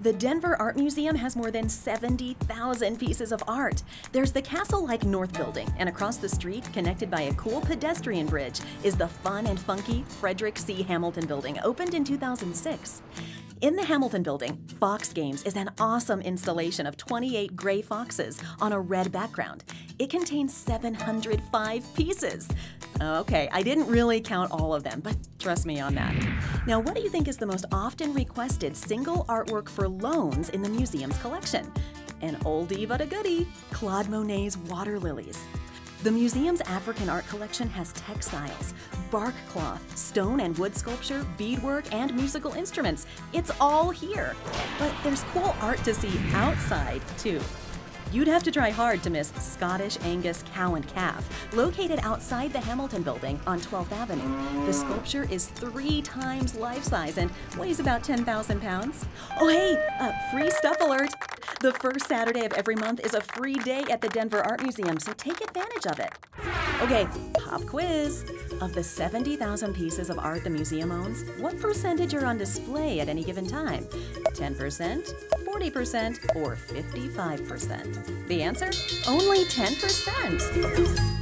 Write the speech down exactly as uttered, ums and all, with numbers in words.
The Denver Art Museum has more than seventy thousand pieces of art. There's the castle-like North Building, and across the street, connected by a cool pedestrian bridge, is the fun and funky Frederick C. Hamilton Building, opened in two thousand six. In the Hamilton Building, Fox Games is an awesome installation of twenty-eight gray foxes on a red background. It contains seven hundred five pieces. Okay, I didn't really count all of them, but trust me on that. Now, what do you think is the most often requested single artwork for loans in the museum's collection? An oldie but a goodie, Claude Monet's water lilies. The museum's African art collection has textiles, bark cloth, stone and wood sculpture, beadwork, and musical instruments. It's all here. But there's cool art to see outside, too. You'd have to try hard to miss Scottish Angus cow and calf, located outside the Hamilton Building on twelfth avenue. The sculpture is three times life-size and weighs about ten thousand pounds. Oh hey, uh, free stuff alert! The first Saturday of every month is a free day at the Denver Art Museum, so take advantage of it. Okay, pop quiz. Of the seventy thousand pieces of art the museum owns, what percentage are on display at any given time? ten percent, forty percent, or fifty-five percent? The answer? Only ten percent.